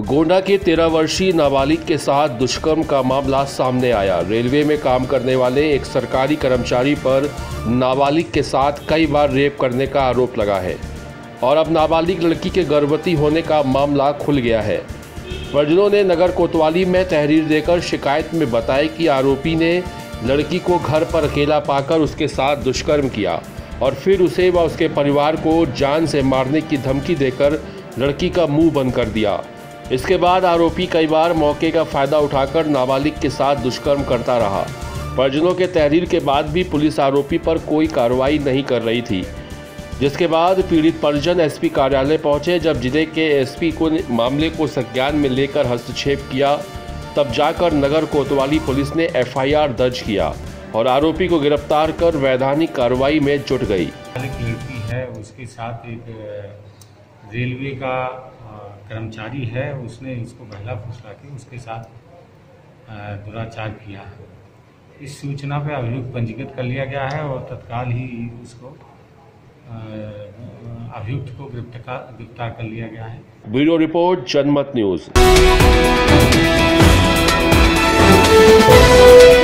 गोंडा के 13 वर्षीय नाबालिग के साथ दुष्कर्म का मामला सामने आया। रेलवे में काम करने वाले एक सरकारी कर्मचारी पर नाबालिग के साथ कई बार रेप करने का आरोप लगा है और अब नाबालिग लड़की के गर्भवती होने का मामला खुल गया है। परिजनों ने नगर कोतवाली में तहरीर देकर शिकायत में बताया कि आरोपी ने लड़की को घर पर अकेला पाकर उसके साथ दुष्कर्म किया और फिर उसे व उसके परिवार को जान से मारने की धमकी देकर लड़की का मुंह बंद कर दिया। इसके बाद आरोपी कई बार मौके का फ़ायदा उठाकर नाबालिग के साथ दुष्कर्म करता रहा। परिजनों के तहरीर के बाद भी पुलिस आरोपी पर कोई कार्रवाई नहीं कर रही थी, जिसके बाद पीड़ित परिजन एसपी कार्यालय पहुंचे। जब जिले के एसपी को मामले को संज्ञान में लेकर हस्तक्षेप किया, तब जाकर नगर कोतवाली पुलिस ने एफआईआर दर्ज किया और आरोपी को गिरफ्तार कर वैधानिक कार्रवाई में जुट गई। एक लड़की है, उसके साथ एक रेलवे का कर्मचारी है, उसने इसको बहला फुसला के उसके साथ दुराचार किया है। इस सूचना पर अभियुक्त पंजीकृत कर लिया गया है और तत्काल ही उसको अभियुक्त को गिरफ्तार कर लिया गया है। Bureau report, Janmat news.